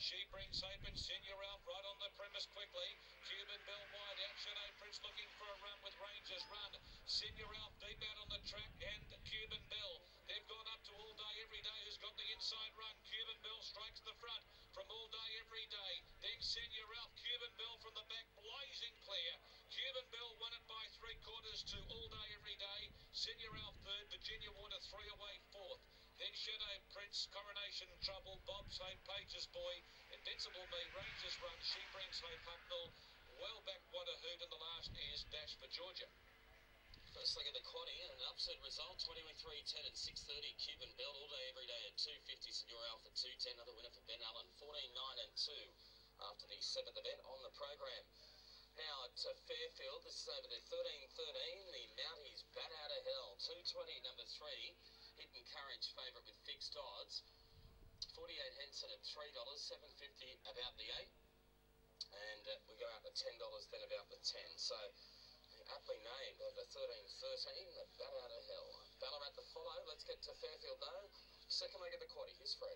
She brings hope and Senior Ralph right on the premise quickly. Cuban Bell wide out. Shadow Prince looking for a run with Rangers Run. Senior Ralph deep out on the track and Cuban Bell. They've gone up to All Day Every Day who's got the inside run. Cuban Bell strikes the front from All Day Every Day. Then Senior Ralph, Cuban Bell from the back blazing clear. Cuban Bell won it by 3/4 to All Day Every Day. Senior Ralph third. Virginia Water 3 away fourth. Then Shadow Prince, Coronation Trouble, Bob's Hope, Page's Boy, Invincible Me, Rangers Run, She Brings Hope, Hucknall, well back What a Hoot, and the last is Dash for Georgia. First leg of the quaddie and an upset result, 23, 10 and 6.30. Cuban Bell All Day Every Day at 2.50. Senior Ralph at 2.10. Another winner for Ben Allen, 14, 9 and 2 after the 7th event on the program. Now at Fairfield, this is over the 13-13. The Mounties Bat Out of Hell, 2.20, number 3. Hidden Courage favourite with fixed odds. 48 Henson at $3, 7.50 about the 8. And we go out to $10 then about the 10. So aptly named over 13-13, the Bat Out of Hell. Ballarat the follow. Let's get to Fairfield though. Second leg of the quaddie. Here's Fred.